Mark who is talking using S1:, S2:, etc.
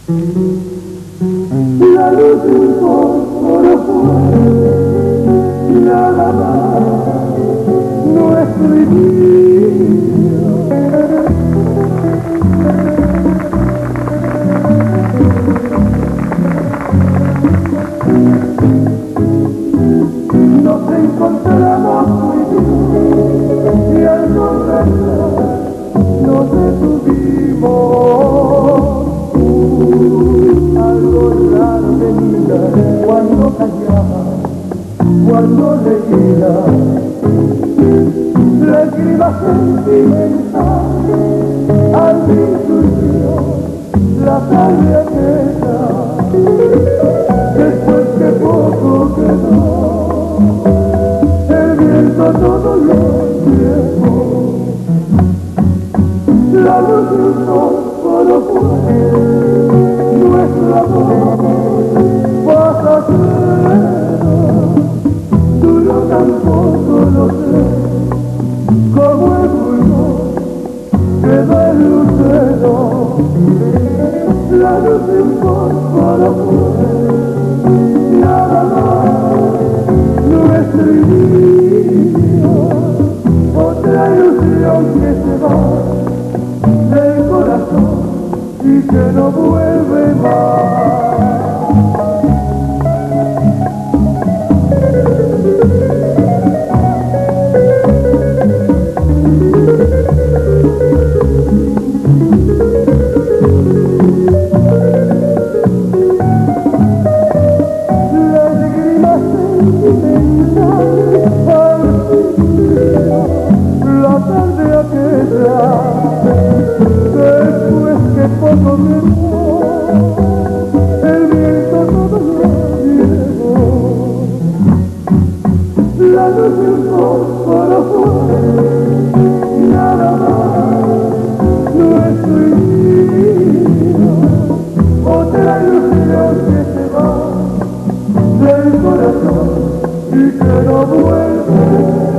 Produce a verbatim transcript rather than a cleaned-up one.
S1: La luz de un fósforo fue nada más nuestro idilio. Nos encontramos muy bien y al conversar nos detuvimos. Algo raro venía cuando callaba, cuando leía, lágrimas sentimentales a mí surgió la sangre aquella. Después que poco quedó, el viento todo lo llevó. La luz de un fósforo fue nuestro amor pasajero. Duró tan poco, no sé, como el fulgor que da el lucero. La luz de un fósforo fue nada más nuestro idilio. Otra ilusión que se va del corazón y que no vuelve más. Lágrimas sentimentales al principio, la tarde aquella. Después que poco quedó, el viento todo lo llevó. La luz de un fósforo fue nada más nuestro idilio. Otra ilusión que se va del corazón y que no vuelve.